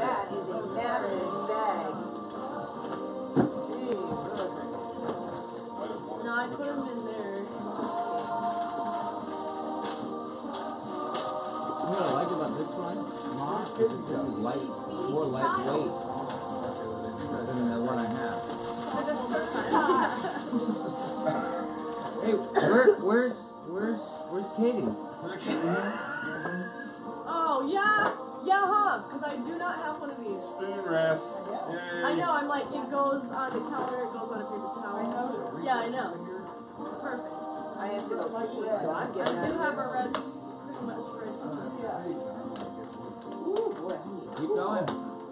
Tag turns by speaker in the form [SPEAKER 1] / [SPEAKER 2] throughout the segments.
[SPEAKER 1] That is a massive bag. Jeez, look.
[SPEAKER 2] No, I put them in there.
[SPEAKER 3] You know what I like about this one, Mom? It's light, more lightweight than the one I have. Hey, where's Katie?
[SPEAKER 2] Oh, yeah. Yeah, huh? Because I do not have one of these.
[SPEAKER 4] Spoon rest. Yay.
[SPEAKER 2] I know, I'm like, it goes on the counter, it goes on a paper towel.
[SPEAKER 5] I know.
[SPEAKER 2] Yeah, I know. Perfect.
[SPEAKER 1] I have to go pee, so I'm
[SPEAKER 2] I
[SPEAKER 1] getting
[SPEAKER 2] do
[SPEAKER 1] out
[SPEAKER 2] have
[SPEAKER 1] of
[SPEAKER 2] a red, pretty much red cheese.
[SPEAKER 5] Yeah.
[SPEAKER 1] here. Ooh, boy.
[SPEAKER 3] Keep going.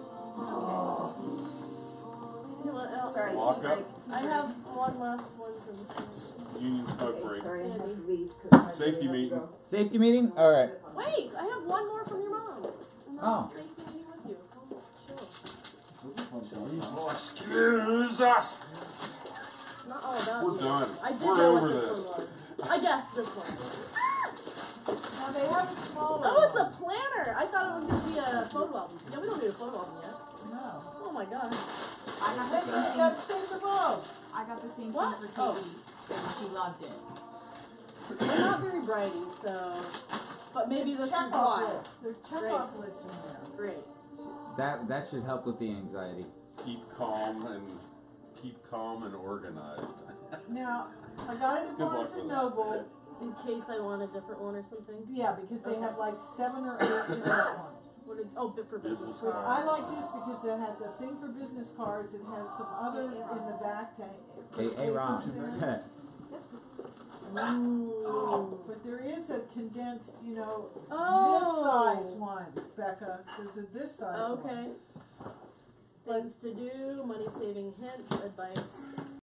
[SPEAKER 2] You know what else?
[SPEAKER 1] Sorry.
[SPEAKER 4] Walk up.
[SPEAKER 2] I have one last one for this one.
[SPEAKER 4] Union smoke
[SPEAKER 1] Okay,
[SPEAKER 4] break.
[SPEAKER 1] sorry, I have to leave. 'Cause I
[SPEAKER 4] Safety
[SPEAKER 1] really
[SPEAKER 4] meeting.
[SPEAKER 1] have to go.
[SPEAKER 3] Safety meeting? Alright.
[SPEAKER 2] Wait, I have one more from your mom. And
[SPEAKER 3] Oh.
[SPEAKER 2] that's safety meeting with you. Oh, chill.
[SPEAKER 4] Excuse us.
[SPEAKER 2] Not all done.
[SPEAKER 4] We're done.
[SPEAKER 2] I did
[SPEAKER 4] We're
[SPEAKER 2] know
[SPEAKER 4] over
[SPEAKER 2] what this
[SPEAKER 4] this.
[SPEAKER 2] one was. I guess this one.
[SPEAKER 5] Now they have a smaller
[SPEAKER 2] Oh, it's a
[SPEAKER 5] one.
[SPEAKER 2] planner. I thought it was going to be a photo album. Yeah, we don't need a photo album yet.
[SPEAKER 5] No.
[SPEAKER 2] Oh my god.
[SPEAKER 6] I got the
[SPEAKER 5] You
[SPEAKER 6] same thing.
[SPEAKER 5] got to stay above.
[SPEAKER 6] I got the same
[SPEAKER 2] What?
[SPEAKER 6] thing for Katie, and she loved it.
[SPEAKER 2] They're not very brighty, so. But maybe
[SPEAKER 5] It's
[SPEAKER 2] this is
[SPEAKER 5] check-off
[SPEAKER 2] why.
[SPEAKER 5] lists. They're check-off lists in there.
[SPEAKER 2] Great.
[SPEAKER 3] That should help with the anxiety.
[SPEAKER 4] Keep calm and organized.
[SPEAKER 5] Now, I got it at
[SPEAKER 4] Good luck
[SPEAKER 5] Barnes
[SPEAKER 4] with
[SPEAKER 5] and
[SPEAKER 4] that.
[SPEAKER 5] Noble.
[SPEAKER 2] In case I want a different one or something.
[SPEAKER 5] Yeah, because they have like 7 or 8 different ones.
[SPEAKER 2] What did, oh, bit for business
[SPEAKER 4] Business
[SPEAKER 2] card.
[SPEAKER 5] I like this because it had the thing for business cards. It has some other in the back tank.
[SPEAKER 3] Hey, Ron.
[SPEAKER 2] Ooh.
[SPEAKER 5] But there is a condensed, you know,
[SPEAKER 2] Oh.
[SPEAKER 5] this size one, Becca. There's a this size one.
[SPEAKER 2] Okay. Things to do, money saving hints, advice.